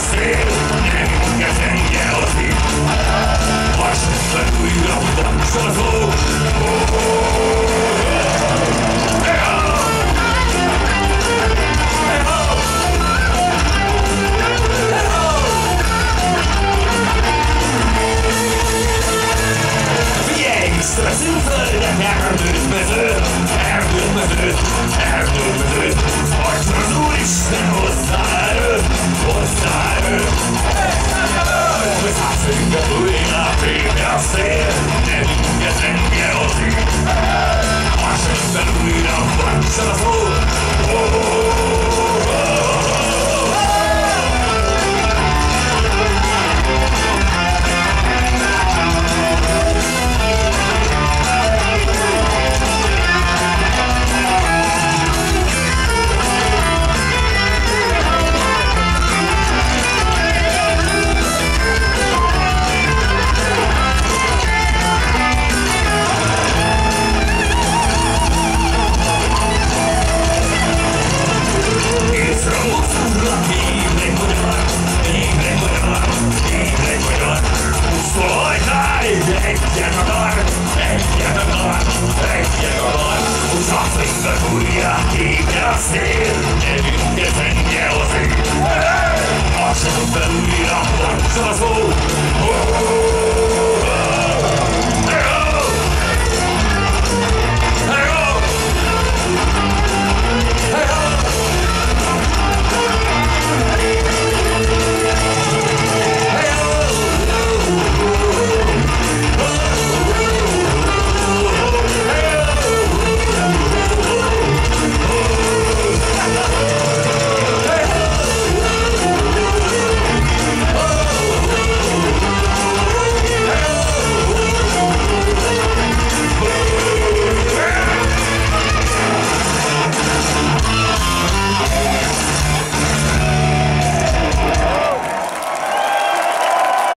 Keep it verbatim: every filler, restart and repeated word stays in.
szél, nem minket engedni. Vasútban újra pancsoló. Szünk földre, erdőt mező, erdőt mező, erdőt mező. Harcol az Úristen, hozzá erőt, hozzá erőt. Szászünkbe újra vége a szél, nem minket engedni. Vasútban újra pancsol az Úr. Egyen a dar, egyen a dar, egyen a dar. Húszafékbe fújják, égje a szél, nevünket engedni. A sem belújra, pancsol az ó.